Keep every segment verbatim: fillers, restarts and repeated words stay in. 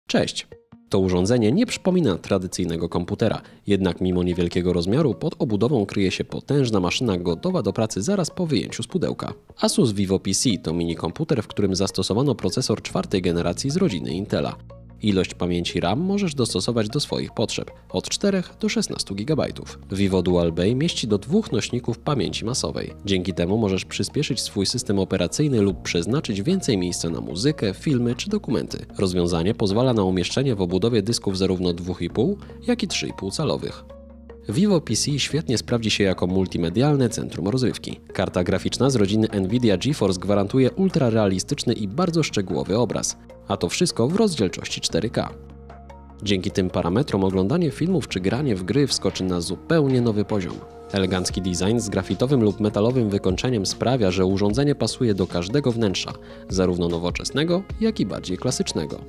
Cześć! To urządzenie nie przypomina tradycyjnego komputera, jednak mimo niewielkiego rozmiaru pod obudową kryje się potężna maszyna gotowa do pracy zaraz po wyjęciu z pudełka. Asus VivoPC to mini komputer, w którym zastosowano procesor czwartej generacji z rodziny Intela. Ilość pamięci RAM możesz dostosować do swoich potrzeb, od czterech do szesnastu gigabajtów. Vivo Dual Bay mieści do dwóch nośników pamięci masowej. Dzięki temu możesz przyspieszyć swój system operacyjny lub przeznaczyć więcej miejsca na muzykę, filmy czy dokumenty. Rozwiązanie pozwala na umieszczenie w obudowie dysków zarówno dwa i pół, jak i trzy i pół calowych. VivoPC świetnie sprawdzi się jako multimedialne centrum rozrywki. Karta graficzna z rodziny Nvidia GeForce gwarantuje ultrarealistyczny i bardzo szczegółowy obraz, a to wszystko w rozdzielczości cztery K. Dzięki tym parametrom oglądanie filmów czy granie w gry wskoczy na zupełnie nowy poziom. Elegancki design z grafitowym lub metalowym wykończeniem sprawia, że urządzenie pasuje do każdego wnętrza, zarówno nowoczesnego, jak i bardziej klasycznego.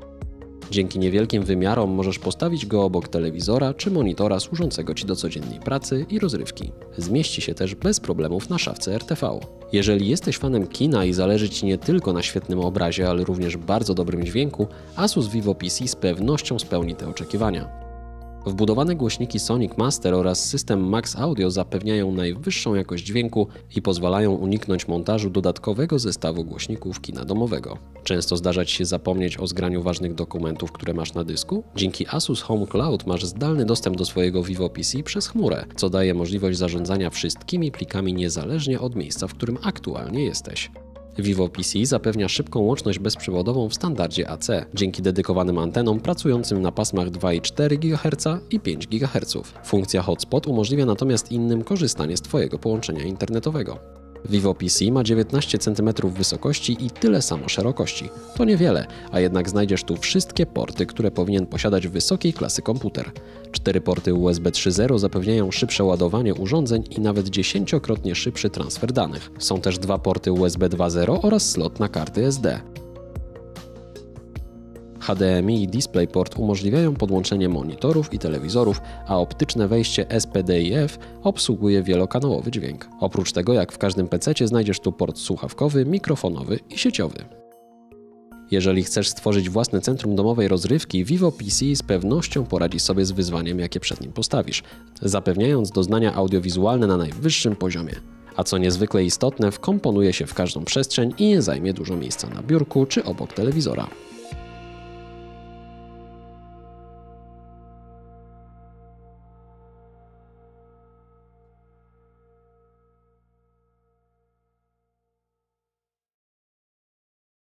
Dzięki niewielkim wymiarom możesz postawić go obok telewizora czy monitora służącego Ci do codziennej pracy i rozrywki. Zmieści się też bez problemów na szafce R T V. Jeżeli jesteś fanem kina i zależy Ci nie tylko na świetnym obrazie, ale również bardzo dobrym dźwięku, Asus VivoPC z pewnością spełni te oczekiwania. Wbudowane głośniki Sonic Master oraz system Max Audio zapewniają najwyższą jakość dźwięku i pozwalają uniknąć montażu dodatkowego zestawu głośników kina domowego. Często zdarza Ci się zapomnieć o zgraniu ważnych dokumentów, które masz na dysku? Dzięki Asus Home Cloud masz zdalny dostęp do swojego VivoPC przez chmurę, co daje możliwość zarządzania wszystkimi plikami niezależnie od miejsca, w którym aktualnie jesteś. VivoPC zapewnia szybką łączność bezprzewodową w standardzie A C, dzięki dedykowanym antenom pracującym na pasmach dwa i cztery gigaherca i pięć gigaherców. Funkcja Hotspot umożliwia natomiast innym korzystanie z Twojego połączenia internetowego. VivoPC ma dziewiętnaście centymetrów wysokości i tyle samo szerokości. To niewiele, a jednak znajdziesz tu wszystkie porty, które powinien posiadać wysokiej klasy komputer. Cztery porty U S B trzy zero zapewniają szybsze ładowanie urządzeń i nawet dziesięciokrotnie szybszy transfer danych. Są też dwa porty U S B dwa zero oraz slot na karty S D. H D M I i DisplayPort umożliwiają podłączenie monitorów i telewizorów, a optyczne wejście S P D I F obsługuje wielokanałowy dźwięk. Oprócz tego, jak w każdym pececie, znajdziesz tu port słuchawkowy, mikrofonowy i sieciowy. Jeżeli chcesz stworzyć własne centrum domowej rozrywki, VivoPC z pewnością poradzi sobie z wyzwaniem, jakie przed nim postawisz, zapewniając doznania audiowizualne na najwyższym poziomie. A co niezwykle istotne, wkomponuje się w każdą przestrzeń i nie zajmie dużo miejsca na biurku czy obok telewizora.